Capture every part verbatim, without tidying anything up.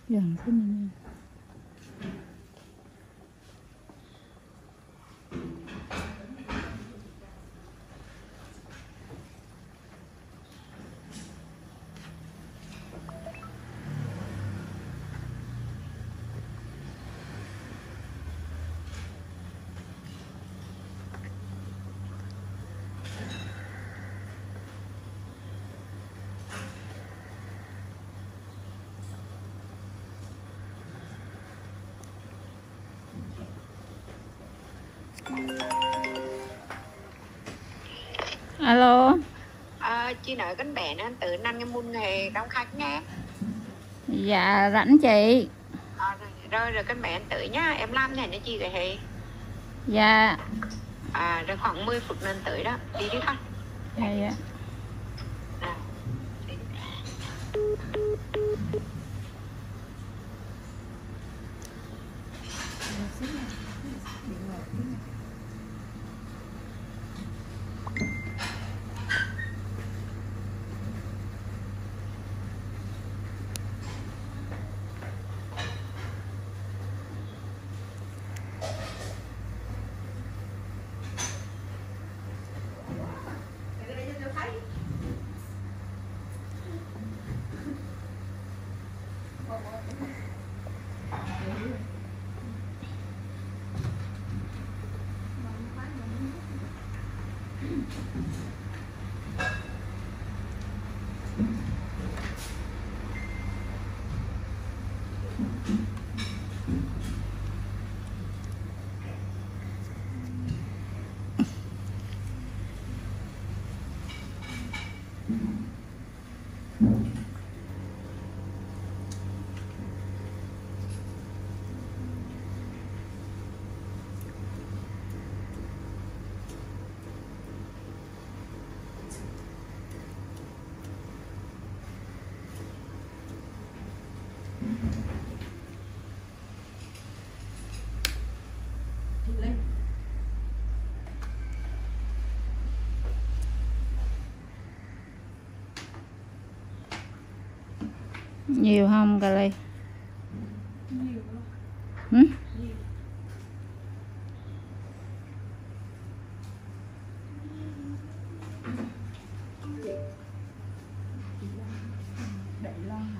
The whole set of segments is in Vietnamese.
Gần cái này. Alo. À, chị nói con bé nó tự năn cái môn nghề đông khách nghe. Dạ rảnh chị. À, rồi, rồi rồi con bé anh tới nhá, em làm này cho chị cái hệ. Dạ. À rồi khoảng mười phút nên tới đó, đi đi con. Dạ dạ. À. Nhiều không cà ly? Nhiều. Ừ? Nhiều. Đậy lo hả?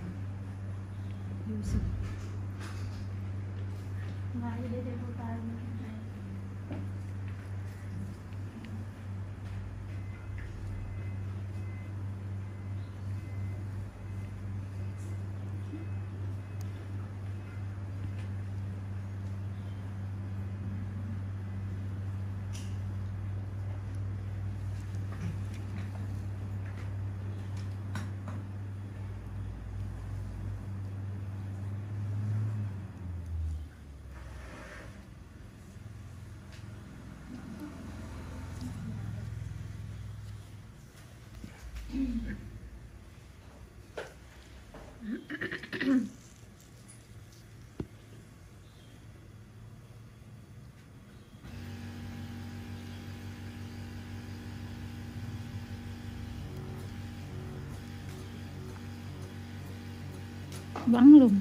Ngay đây đây vô tay. Bắn luôn.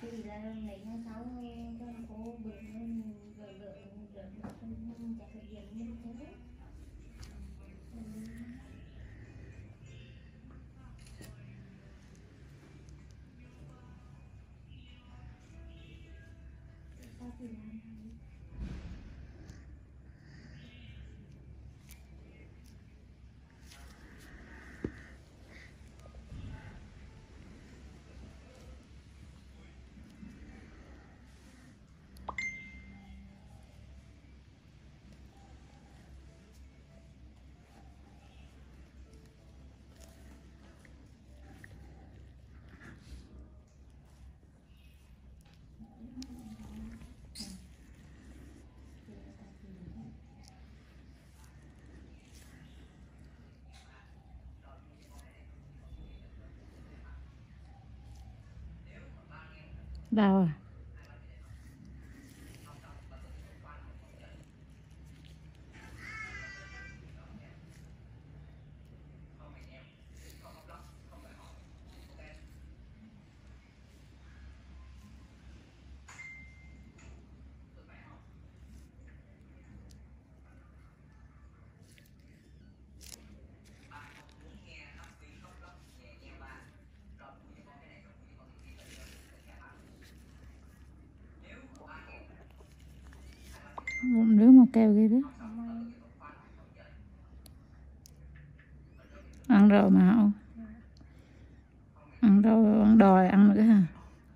thì là lấy tháng sáu con phố bừng lên gợi gợi gợi gợi con chạy thực hiện như thế. Sao thì làm Đau à? Một đứa một keo kia đó. Ăn rồi mà không? Ăn rồi ăn đòi ăn nữa hả?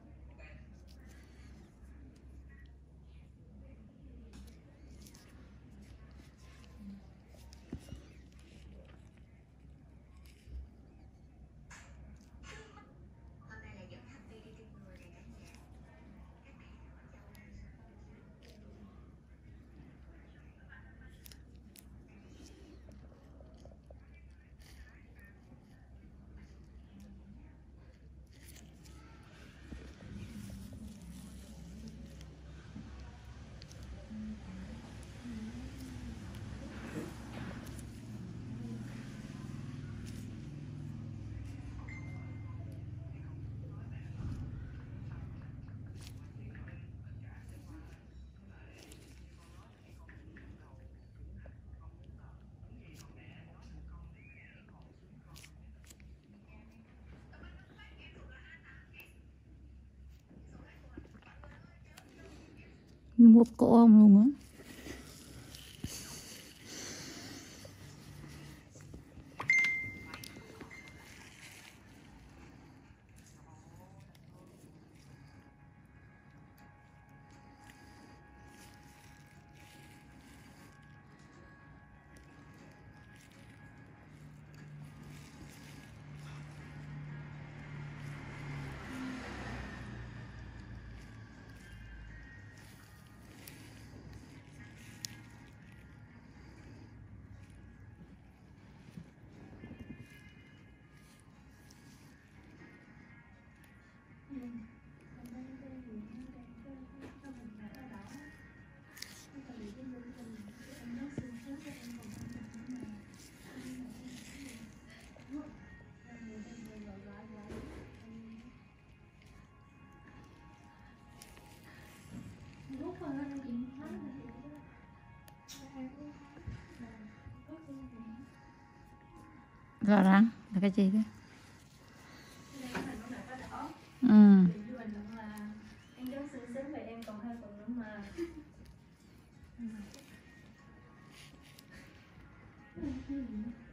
Một cổ ông luôn á. Gò rắn là cái gì đó? Ừ. em giống xinh xinh vậy em còn hai phần nữa mà. Ừ.